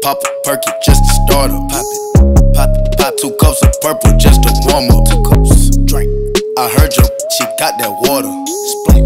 Pop a perky just to start up. Pop 2 cups of purple just to warm up. 2 cups, drink. I heard your, she got that water. Splash.